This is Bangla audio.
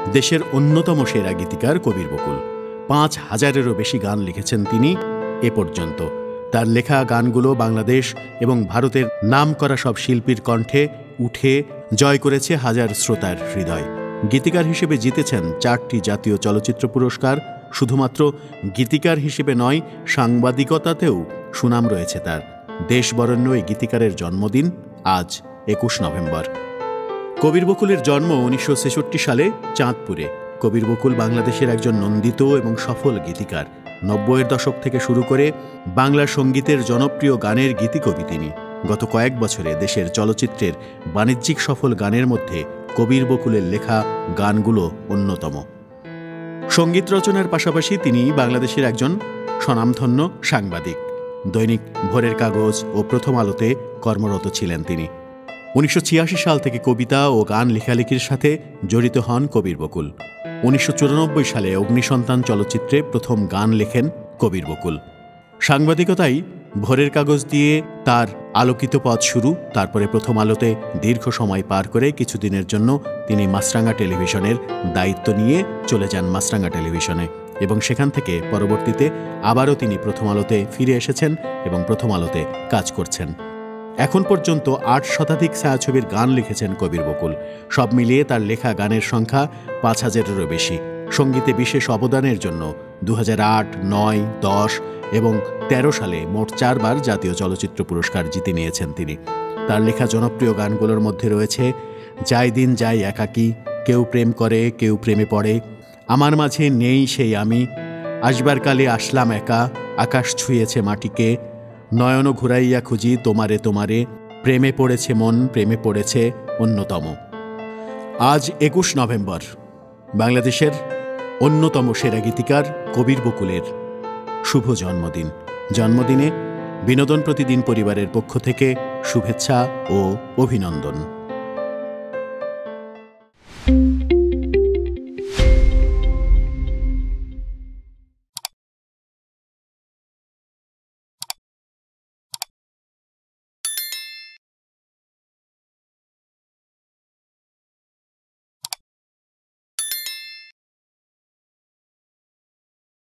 দেশের অন্যতম সেরা গীতিকার কবির বকুল। ৫,০০০-এরও বেশি গান লিখেছেন তিনি এ পর্যন্ত। তার লেখা গানগুলো বাংলাদেশ এবং ভারতের নামকরা সব শিল্পীর কণ্ঠে উঠে জয় করেছে হাজার শ্রোতার হৃদয়। গীতিকার হিসেবে জিতেছেন ৪টি জাতীয় চলচ্চিত্র পুরস্কার। শুধুমাত্র গীতিকার হিসেবে নয়, সাংবাদিকতাতেও সুনাম রয়েছে তার। দেশবরেণ্য এই গীতিকারের জন্মদিন আজ ২১ নভেম্বর। কবির বকুলের জন্ম ১৯৬৬ সালে চাঁদপুরে। কবির বকুল বাংলাদেশের একজন নন্দিত এবং সফল গীতিকার। ৯০-এর দশক থেকে শুরু করে বাংলা সঙ্গীতের জনপ্রিয় গানের গীতিকবি তিনি। গত কয়েক বছরে দেশের চলচ্চিত্রের বাণিজ্যিক সফল গানের মধ্যে কবির বকুলের লেখা গানগুলো অন্যতম। সঙ্গীত রচনার পাশাপাশি তিনি বাংলাদেশের একজন স্বনামধন্য সাংবাদিক। দৈনিক ভোরের কাগজ ও প্রথম আলোতে কর্মরত ছিলেন তিনি। ১৯৮৬ সাল থেকে কবিতা ও গান লেখালেখির সাথে জড়িত হন কবির বকুল। ১৯৯৪ সালে অগ্নিসন্তান চলচ্চিত্রে প্রথম গান লেখেন কবির বকুল। সাংবাদিকতায় ভোরের কাগজ দিয়ে তার আলোকিত পথ শুরু। তারপরে প্রথম আলোতে দীর্ঘ সময় পার করে কিছুদিনের জন্য তিনি মাছরাঙা টেলিভিশনের দায়িত্ব নিয়ে চলে যান মাছরাঙা টেলিভিশনে, এবং সেখান থেকে পরবর্তীতে আবারও তিনি প্রথম আলোতে ফিরে এসেছেন এবং প্রথম আলোতে কাজ করছেন। এখন পর্যন্ত ৮ শতাধিক ছায়াছবির গান লিখেছেন কবির বকুল। সব মিলিয়ে তার লেখা গানের সংখ্যা ৫,০০০-এরও বেশি। সঙ্গীতে বিশেষ অবদানের জন্য ২০০৮, ৯, ১০ এবং ১৩ সালে মোট ৪ বার জাতীয় চলচ্চিত্র পুরস্কার জিতে নিয়েছেন তিনি। তার লেখা জনপ্রিয় গানগুলোর মধ্যে রয়েছে যাই দিন যাই একাকী, কেউ প্রেম করে কেউ প্রেমে পড়ে, আমার মাঝে নেই সেই আমি, আসবার কালে আসলাম একা, আকাশ ছুঁয়েছে মাটিকে, নয়ন ঘুরাইয়া খুঁজি তোমারে তোমারে, প্রেমে পড়েছে মন প্রেমে পড়েছে অন্যতম। আজ ২১ নভেম্বর বাংলাদেশের অন্যতম সেরা গীতিকার কবির বকুলের শুভ জন্মদিন। জন্মদিনে বিনোদন প্রতিদিন পরিবারের পক্ষ থেকে শুভেচ্ছা ও অভিনন্দন।